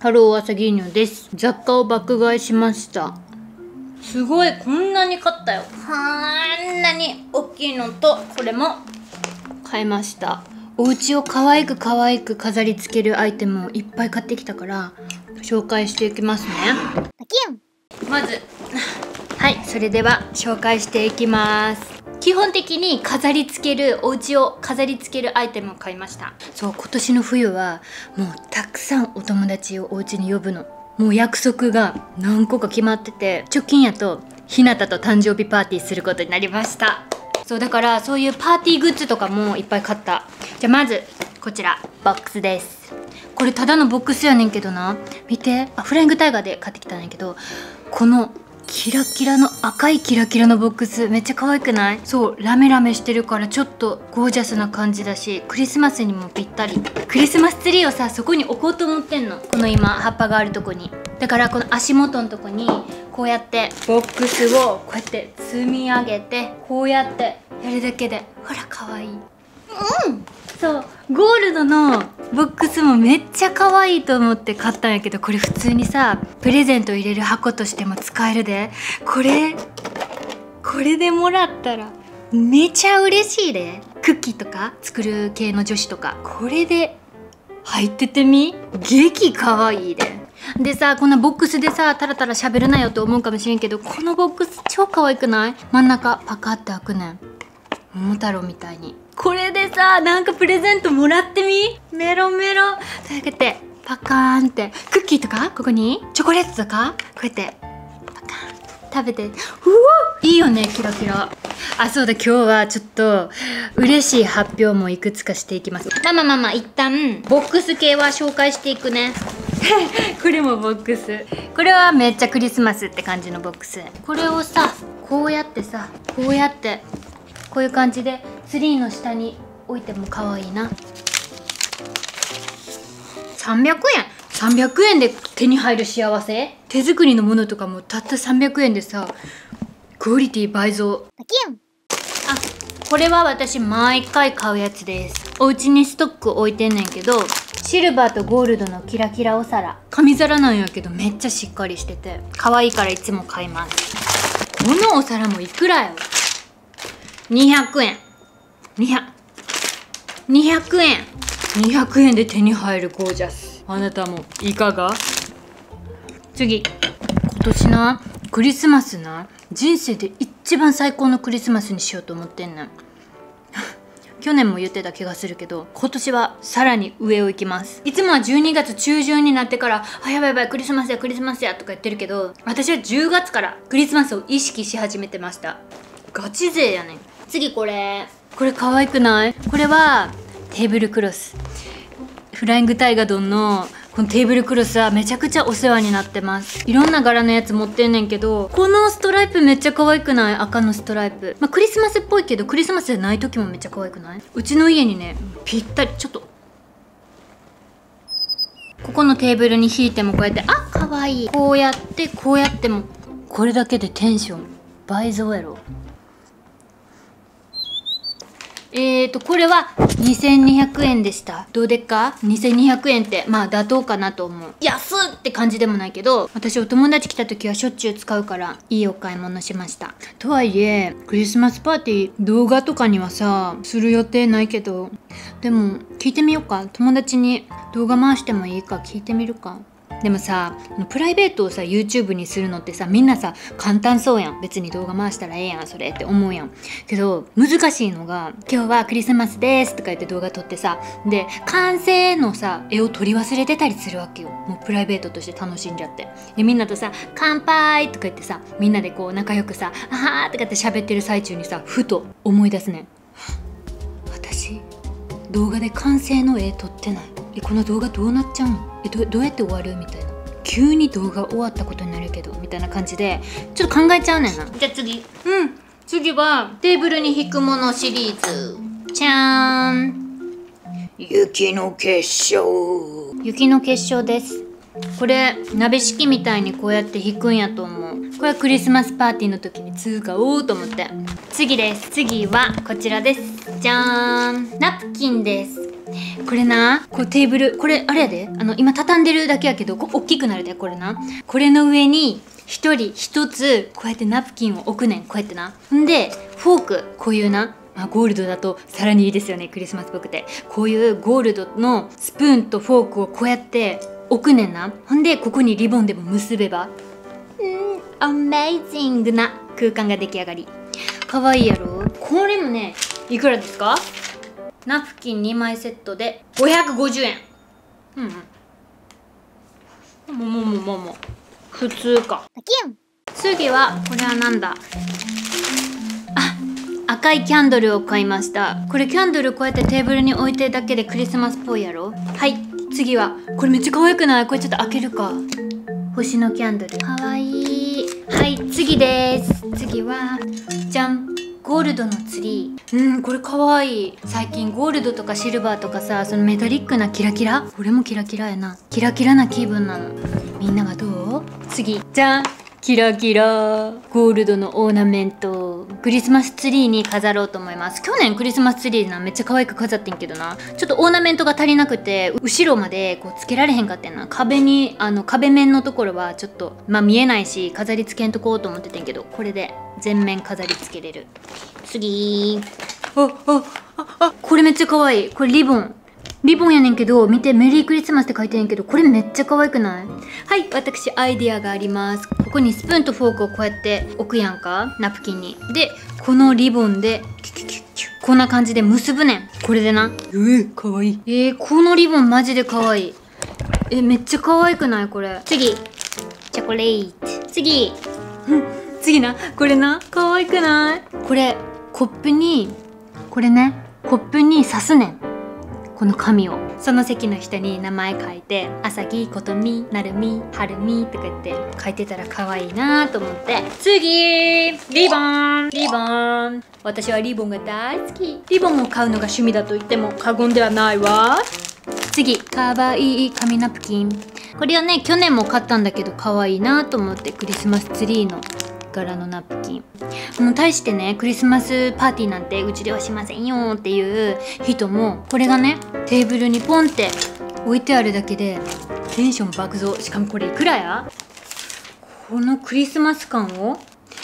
ハロー、朝牛乳です。雑貨を爆買いしました。すごい、こんなに買ったよ。こんなに大きいのと、これも買いました。お家を可愛く飾り付けるアイテムをいっぱい買ってきたから、紹介していきますね。まず、はい、それでは紹介していきます。基本的にお家を飾り付けるアイテムを買いました。そう、今年の冬はもうたくさんお友達をお家に呼ぶの。もう約束が何個か決まってて、直近やとひなたと誕生日パーティーすることになりました。そうだから、そういうパーティーグッズとかもいっぱい買った。じゃあまずこちらボックスです。これただのボックスやねんけどな、見て。フライングタイガーで買ってきたんやけど、このキラキラの赤いキラキラのボックスめっちゃ可愛くない？そう、ラメラメしてるからちょっとゴージャスな感じだし、クリスマスにもぴったり。クリスマスツリーをさ、そこに置こうと思ってんの。この今葉っぱがあるとこに。だからこの足元のとこにこうやってボックスをこうやって積み上げて、こうやってやるだけで、ほら可愛い。そう、ゴールドのボックスもめっちゃ可愛いと思って買ったんやけど、これ普通にさプレゼント入れる箱としても使えるで。これでもらったらめちゃ嬉しいで。クッキーとか作る系の女子とかこれで入っててみ、激可愛いで。でさ、こんなボックスでさタラタラ喋るなよと思うかもしれんけど、このボックス超可愛くない？真ん中パカって開くねん、桃太郎みたいに。これでさ、なんかプレゼントもらってみ、メロメロ。というわけでパカーンってクッキーとかここにチョコレートとかこうやってパカーン食べて、うわいいよね、キラキラ。あ、そうだ、今日はちょっと嬉しい発表もいくつかしていきます。まあ一旦ボックス系は紹介していくね。これもボックス。これはめっちゃクリスマスって感じのボックス。これをさ、こうやってこういう感じでツリーの下に置いても可愛いな。300円で手に入る幸せ。手作りのものとかもたった300円でさ、クオリティ倍増。あ、これは私毎回買うやつです。お家にストック置いてんねんけど、シルバーとゴールドのキラキラお皿。紙皿なんやけどめっちゃしっかりしてて可愛いからいつも買います。このお皿もいくらよ。200円。200円で手に入るゴージャス。あなたもいかが？次、今年な、クリスマスな、人生で一番最高のクリスマスにしようと思ってんねん。去年も言ってた気がするけど、今年はさらに上を行きます。いつもは12月中旬になってから、あ、やばいクリスマスやとか言ってるけど、私は10月からクリスマスを意識し始めてました。ガチ勢やねん。次、これ可愛くない？これはテーブルクロス。フライングタイガドンのこのテーブルクロスはめちゃくちゃお世話になってます。いろんな柄のやつ持ってんねんけど、このストライプめっちゃ可愛くない？赤のストライプ。まあ、クリスマスっぽいけどクリスマスじゃない時もめっちゃ可愛くない？うちの家にね、ぴったり。ちょっとここのテーブルに引いてもこうやって、あ、可愛い。こうやってもこれだけでテンション倍増やろ。これは2200円でした。どうでっか？ 2200 円ってまあ妥当かなと思う。安っって感じでもないけど、私お友達来た時はしょっちゅう使うからいいお買い物しました。とはいえクリスマスパーティー動画とかにはさする予定ないけど、でも聞いてみようか。友達に動画回してもいいか聞いてみるか。でもさ、プライベートをさ YouTube にするのってさ、みんなさ簡単そうやん。別に動画回したらええやんそれって思うやん。けど難しいのが、今日はクリスマスですとか言って動画撮ってさ、で完成のさ絵を撮り忘れてたりするわけよ。もうプライベートとして楽しんじゃって、でみんなとさ乾杯とか言ってさ、みんなでこう仲良くさあはーとかって喋ってる最中にさ、ふと思い出すねん。私動画で完成の絵撮ってない。この動画どうなっちゃうの？どうやって終わるみたいな。急に動画終わったことになるけどみたいな感じでちょっと考えちゃうねんな。じゃあ次はテーブルに引くものシリーズ。じゃーん、雪の結晶。雪の結晶です。これ鍋敷みたいにこうやって引くんやと思う。これはクリスマスパーティーの時に使おうと思って。次です。次はこちらです。じゃーん、ナプキンです。 これな、こうテーブル、これあれやで、今畳んでるだけやけど、大きくなるで、これな。これの上に一人一つこうやってナプキンを置くねん、こうやってな。んでフォーク、こういうな、ゴールドだとさらにいいですよね、クリスマスっぽくて。こういうゴールドのスプーンとフォークをこうやって置くねんな。ほんでここにリボンでも結べば、アメイジングな空間が出来上がり。かわいいやろ。これもね、いくらですか？ナプキン2枚セットで550円。もう普通か。次はこれはなんだ、赤いキャンドルを買いました。これキャンドルこうやってテーブルに置いてるだけでクリスマスっぽいやろ。はい、次はこれめっちゃ可愛くない？これちょっと開けるか。星のキャンドルかわいい。はい、次です。次はじゃん、ゴールドのツリー。これかわいい。最近ゴールドとかシルバーとかさ、そのメタリックなキラキラ、これもキラキラやな。キラキラな気分なの。みんなはどう？次じゃん、キラキラゴールドのオーナメント、クリスマスツリーに飾ろうと思います。去年クリスマスツリーなめっちゃ可愛く飾ってんけどな、ちょっとオーナメントが足りなくて後ろまでこうつけられへんかってんな。壁に壁面のところはちょっと見えないし飾り付けんとこうと思っててんけど、これで全面飾り付けれる。次、これめっちゃ可愛い。これリボンやねんけど、見て、メリークリスマスって書いてんねんけど、これめっちゃ可愛くない？はい、私アイディアがあります。ここにスプーンとフォークをこうやって置くやんか、ナプキンに。でこのリボンでキュキュキュキュこんな感じで結ぶねん。これでな。可愛い。このリボンマジで可愛い。めっちゃ可愛くない？これ。次、チョコレート。次な、これな、可愛くない？これコップに、これね、コップに刺すねん、この紙を。その席の人に名前書いて、あさぎ、ことみ、なるみ、はるみとか言って書いてたら可愛いなと思って。次、リボン。私はリボンが大好き。リボンを買うのが趣味だと言っても過言ではないわ。次、かわいい紙ナプキン。これはね、去年も買ったんだけど可愛いなと思って、クリスマスツリーの柄のナプキン。もう対してね、クリスマスパーティーなんてうちではしませんよっていう人も、これがねテーブルにポンって置いてあるだけでテンション爆増。しかもこれいくらや？このクリスマス感を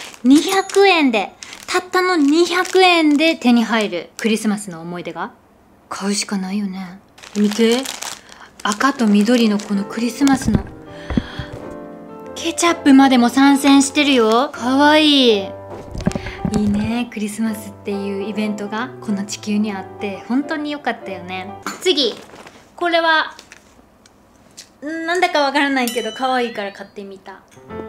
200円で、たったの200円で手に入るクリスマスの思い出が。買うしかないよね。見て、赤と緑のこのクリスマスのケチャップまでも参戦してるよ。かわいい。いいね、クリスマスっていうイベントがこの地球にあって本当に良かったよね。次、これはなんだかわからないけど可愛いから買ってみた。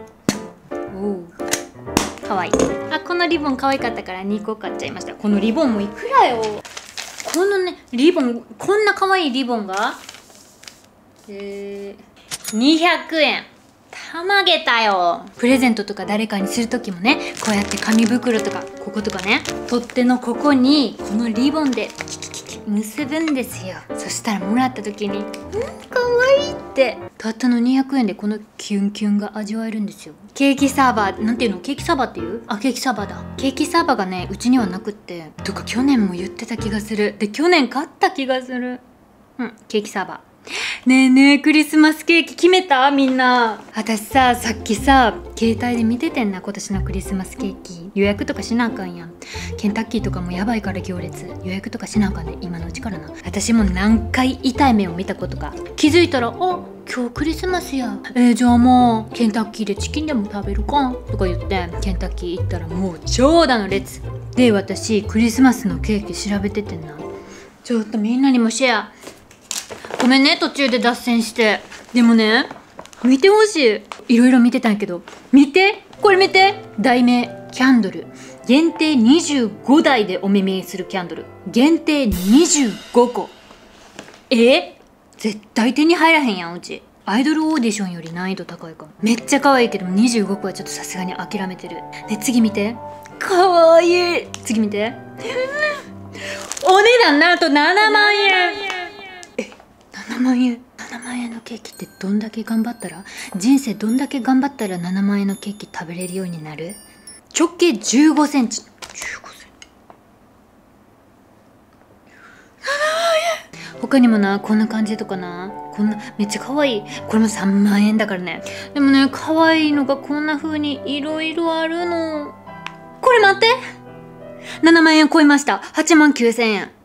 可愛い。このリボン可愛かったから2個買っちゃいました。このリボンもいくらよ。このねリボン、こんな可愛いリボンが200円。たまげたよ。プレゼントとか誰かにする時もね、こうやって紙袋とかこことかね、取っ手のここにこのリボンでキキキキ結ぶんですよ。そしたらもらった時にかわいいって、たったの200円でこのキュンキュンが味わえるんですよ。ケーキサーバー、なんていうの？ケーキサーバーっていう？ケーキサーバーだ。ケーキサーバーがねうちにはなくって、とか去年も言ってた気がする。で去年買った気がする。ケーキサーバー。ねえねえ、クリスマスケーキ決めた？みんな。私さ、さっきさ携帯で見ててんな、今年のクリスマスケーキ予約とかしなあかんやん。ケンタッキーとかもやばいから行列、予約とかしなあかんね、今のうちからな。私も何回痛い目を見たことか。気づいたら今日クリスマスや、じゃあもうケンタッキーでチキンでも食べるかとか言ってケンタッキー行ったらもう長蛇の列で、私クリスマスのケーキ調べててんな。ちょっとみんなにもシェア。ごめんね、途中で脱線して。でもね、見てほしい。いろいろ見てたんやけど、見て、これ見て。題名、キャンドル。限定25台でお目見えするキャンドル。限定25個。絶対手に入らへんやん、うち。アイドルオーディションより難易度高いかも。めっちゃ可愛いけど25個はちょっとさすがに諦めてる。で、次見て。可愛い。次見て。お値段なんと7万円。7万円。7万円のケーキってどんだけ頑張ったら、人生どんだけ頑張ったら7万円のケーキ食べれるようになる？直径15センチ。15センチ。7万円。 他にもな、こんな感じとかな、こんなめっちゃ可愛い、これも3万円だからね。でもね、可愛いのがこんな風にいろいろあるの。これ待って、7万円超えました。8万9千円。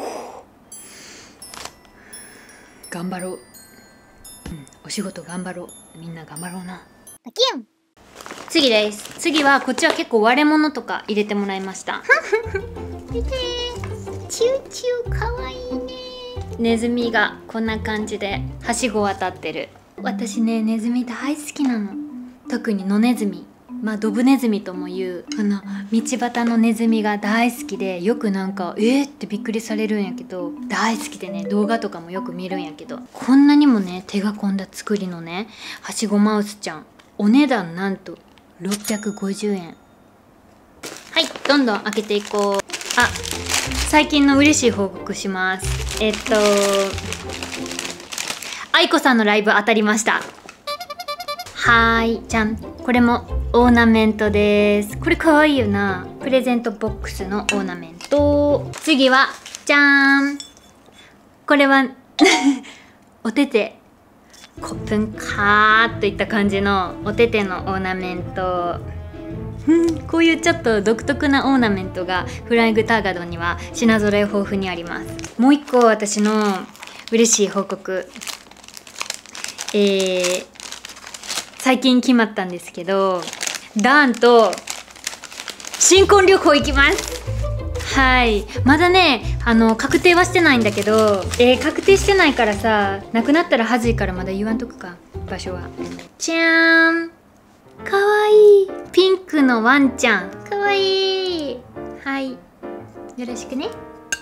頑張ろう、お仕事頑張ろう、みんな頑張ろうな。次です。次はこっちは結構割れ物とか入れてもらいました。見て、チューチューかわいいね。ネズミがこんな感じではしご渡ってる。私ね、ネズミ大好きなの。特に野ネズミ、まあドブネズミとも言う道端のネズミが大好きで、よくなんかってびっくりされるんやけど、大好きでね、動画とかもよく見るんやけど、こんなにもね手が込んだ作りのねはしごマウスちゃん、お値段なんと650円。はい、どんどん開けていこう。あ、最近の嬉しい報告します。愛子さんのライブ当たりました。はーい、じゃん。これもオーナメントです。これかわいいよな。プレゼントボックスのオーナメント。次はじゃーん、これはお手手、コップンカーといった感じのお手手のオーナメント。こういうちょっと独特なオーナメントがフライングターガドには品揃え豊富にあります。もう一個私の嬉しい報告、最近決まったんですけど、ダーンと新婚旅行行きます。はい、まだね確定はしてないんだけど、確定してないからさ、なくなったらはずいからまだ言わんとくか、場所は。じゃーん、かわいいピンクのワンちゃん、かわいい。はい、よろしくね。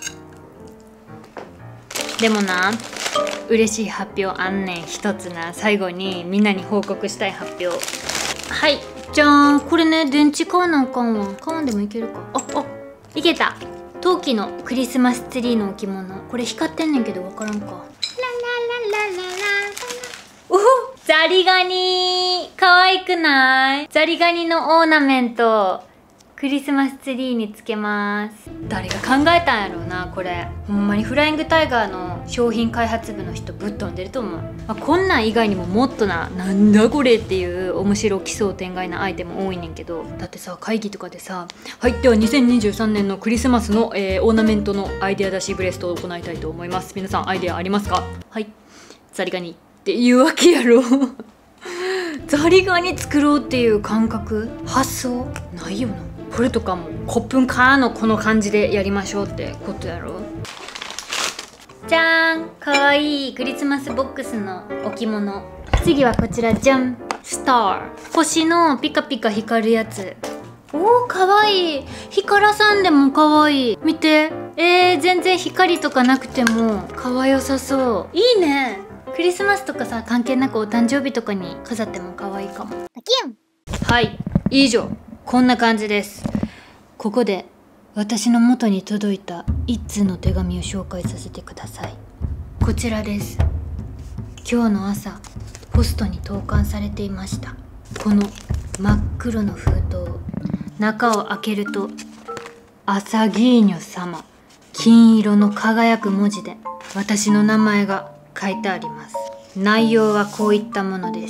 でもな、嬉しい発表あんねん一つな。最後にみんなに報告したい発表。はい、じゃーん、これね、電池買わなあかんわ。買わんでもいけるか。いけた。陶器のクリスマスツリーの置物。これ光ってんねんけど分からんか。ララララララ。おほ、ザリガニ、かわいくない？ザリガニのオーナメントクリスマスツリーにつけます。誰が考えたんやろうな、これ。ほんまにフライングタイガーの商品開発部の人ぶっ飛んでると思う。こんなん以外にももっとなんだこれっていう面白奇想天外なアイテム多いねんけど、だってさ、会議とかでさ、はい、では2023年のクリスマスの、オーナメントのアイデア出しブレストを行いたいと思います。皆さんアイデアありますか？はい、ザリガニっていうわけやろ。ザリガニ作ろうっていう感覚、発想ないよな。これとかもコップンカーのこの感じでやりましょうってことやろ。じゃーん、かわいいクリスマスボックスの置物。次はこちら、じゃん、スター、星のピカピカ光るやつ。おー、かわいい。光らさんでもかわいい。見て、全然光とかなくてもかわよさそう。いいね。クリスマスとかさ、関係なくお誕生日とかに飾っても可愛いかも。はい、以上こんな感じです。ここで私の元に届いた一通の手紙を紹介させてください。こちらです。今日の朝ポストに投函されていました。この真っ黒の封筒、中を開けるとアサギーニョ様、金色の輝く文字で私の名前が書いてあります。内容はこういったものです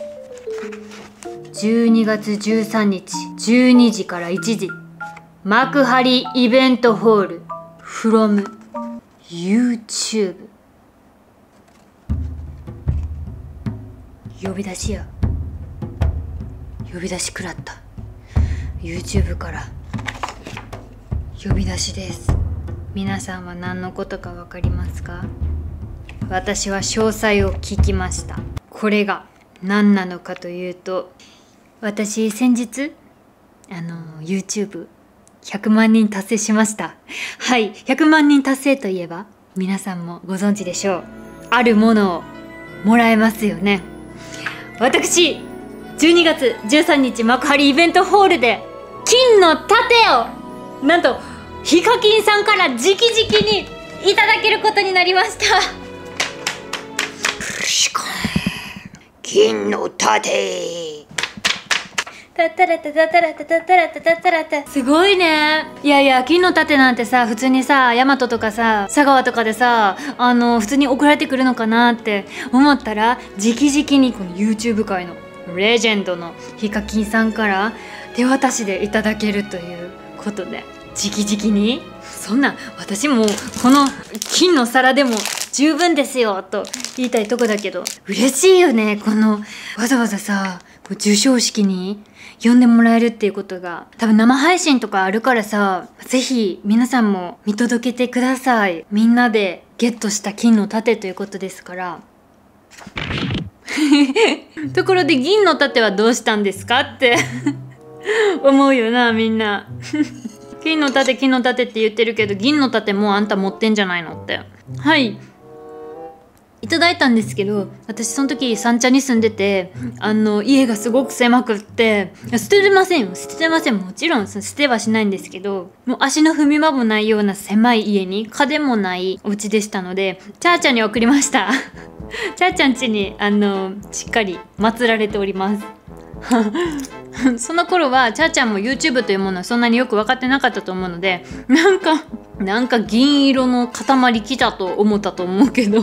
。12月13日12時から1時、幕張イベントホール from YouTube。 呼び出しや、呼び出し食らった。 YouTube から呼び出しです。皆さんは何のことか分かりますか？私は詳細を聞きました。これが何なのかというと、私先日YouTube 100万人達成しました。はい、100万人達成といえば皆さんもご存知でしょう。あるものをもらえますよね。私12月13日幕張イベントホールで金の盾をなんとヒカキンさんから直々にいただけることになりました。金の盾。 タタラタタタラタタタラタタタラタ。すごいね。いやいや、金の盾なんてさ、普通にさ、大和とかさ、佐川とかでさ、普通に送られてくるのかなって思ったら、直々にこの YouTube 界のレジェンドのヒカキンさんから手渡しでいただけるということで、直々にそんな私もこの金の皿でも十分ですよと言いたいとこだけど、嬉しいよね。このわざわざさ、授賞式に呼んでもらえるっていうことが、多分生配信とかあるからさ、ぜひ皆さんも見届けてください。みんなでゲットした金の盾ということですからところで銀の盾はどうしたんですかって思うよな、みんな金の盾金の盾って言ってるけど、銀の盾もうあんた持ってんじゃないのって。はい、いただいたんですけど、私その時三茶に住んでて、家がすごく狭くって、捨てませんよ、捨てません、もちろん捨てはしないんですけど、もう足の踏み場もないような狭い家に風もないお家でしたので、チャーちゃんに送りましたチャーちゃん家にしっかり祀られておりますその頃はチャーちゃんも YouTube というものはそんなによく分かってなかったと思うので、なんか銀色の塊来たと思ったと思うけど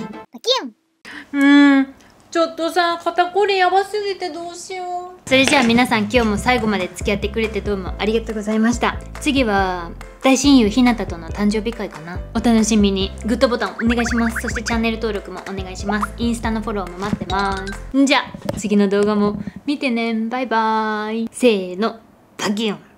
ちょっとさ、肩こりやばすぎてどうしよう。それじゃあ皆さん、今日も最後まで付き合ってくれてどうもありがとうございました。次は大親友ひなたとの誕生日会かな。お楽しみに。グッドボタンお願いします。そしてチャンネル登録もお願いします。インスタのフォローも待ってます。じゃあ次の動画も見てね。バイバーイ。せーの、バキュン。